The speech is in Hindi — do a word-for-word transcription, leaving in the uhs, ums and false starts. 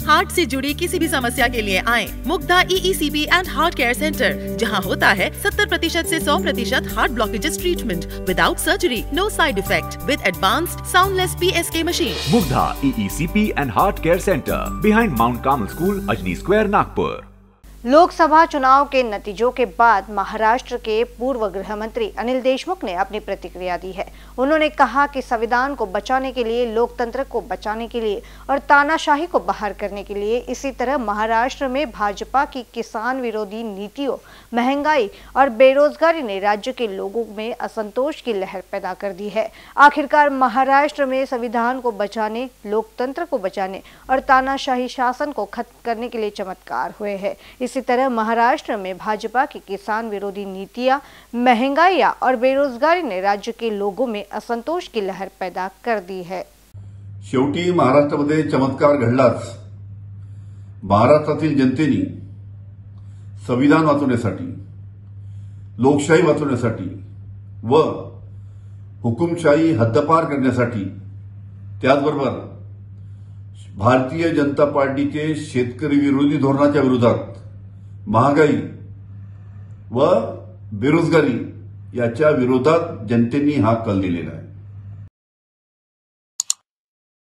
हार्ट से जुड़ी किसी भी समस्या के लिए आएं Mugdha E E C B and heart care centre, जहां होता है सत्तर प्रतिशत से सौ प्रतिशत heart blockages treatment without surgery, no side effect, with advanced soundless P S K machine. Mugdha E E C B and heart care centre, behind Mount Carmel school, Ajni square, Nagpur. Lok Sabha चुनाव के नतीजों के बाद महाराष्ट्र के पूर्व गृह मंत्री अनिल देशमुख ने अपनी प्रतिक्रिया दी है। उन्होंने कहा कि संविधान को बचाने के लिए, लोकतंत्र को बचाने के लिए और तानाशाही को बाहर करने के लिए, इसी तरह महाराष्ट्र में भाजपा की किसान विरोधी नीतियों, महंगाई और बेरोजगारी ने राज्य के लोगों में असंतोष की लहर पैदा कर दी है। आखिरकार महाराष्ट्र में संविधान को बचाने, लोकतंत्र को बचाने और तानाशाही शासन को खत्म करने के लिए चमत्कार हुए हैं। इसी तरह महाराष्ट्र में भाजपा की किसान विरोधी नीतियां, महंगाई और बेरोजगारी ने राज्य के लोगों में असंतोष की लहर पैदा कर दी है। शेवटी महाराष्ट्रामध्ये चमत्कार घडलाच। महाराष्ट्रातील जनतेने संविधान वाचवण्यासाठी, लोकशाही वाचवण्यासाठी व हुकुमशाही हद्दपार करण्यासाठी, त्याचबरोबर भारतीय जनता पार्टीचे शेतकरी विरोधी धोरणाच्या विरोधात, महागाई व बेरोजगारी याच्या विरोधात जनतेने हा कल दिलेला आहे।